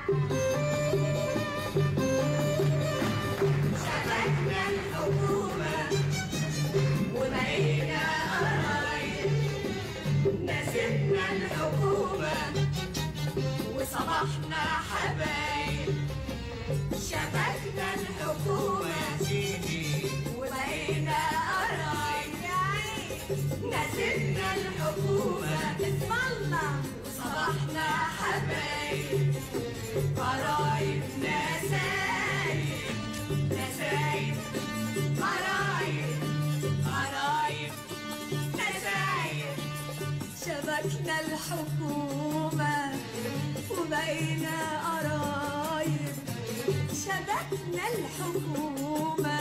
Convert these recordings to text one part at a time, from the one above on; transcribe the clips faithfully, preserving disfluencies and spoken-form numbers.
شبكنا الحكومة وبقينا قرايب، نسيبنا الحكومة وصبحنا حبايب. شبكنا الحكومة وبقينا قرايب، نسيبنا الحكومة اسم الله وصبحنا حبايب. قرايب نسايب نسايب، قرايب قرايب نسايب. شبكنا الحكومة وبقينا قرايب، شبكنا الحكومة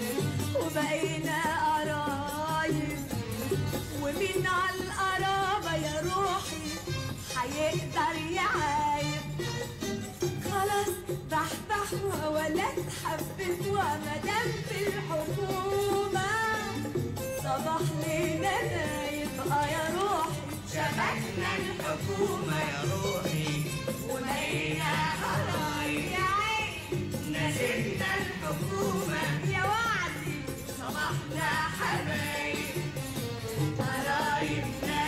وبقينا قرايب. ومين عالقرابة يا روحي هيقدر يعايب؟ خلاص بحبح ولا اتحبت ومدام في الحكومة صباح لينا نايب. اه يا روحي شبكنا الحكومة يا روحي وبقينا قرايب، يا عين نسيبنا الحكومة يا وعدي صبحنا حبايب. قرايب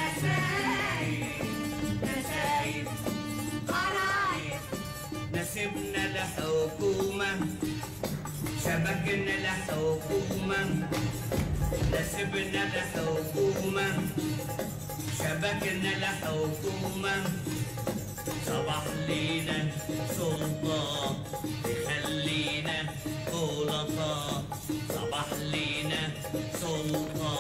نسايب نسايب، قرايب نسيبنا الحكومة شبكنا الحكومة، نسيبنا الحكومة شبكنا الحكومة. صباح لينا سلطة تخلينا غلطاء، صباح لينا سلطة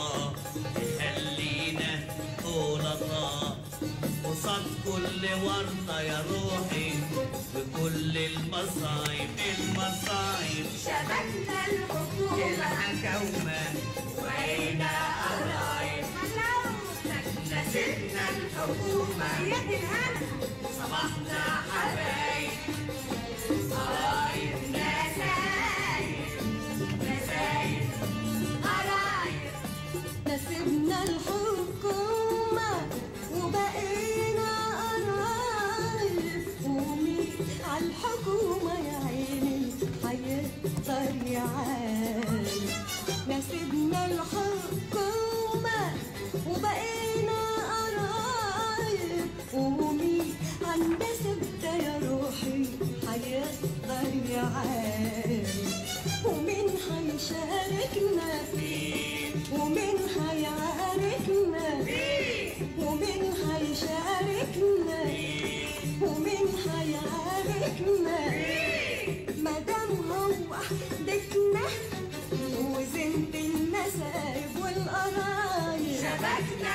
تخلينا غلطاء. قصاد كل ورطة يا روحي بكل المصايب المصايب. شبكنا الحكومة الحكومة وبقينا قرايب، نسيبنا الحكومة يد الهنا صبحنا حبايب. قرايب نسايب نسايب، قرايب نسيبنا الحكومة وبقينا قرايب. ومين عالحكومة يا عيني هيقدر يعايب؟ نسيبنا الحكومة وبقينا قرايب. ومين هندسب ده يا روحي هيقدر يعايب؟ ومين هيشاركنا ومين هيعاركنا ومين هيشاركنا ومين هيعاركنا؟ مادام هو بيتنا وزنت النسايب والقرايب. شبكنا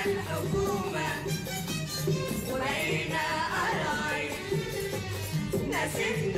الحكومة وبقينا قرايب، نسيبنا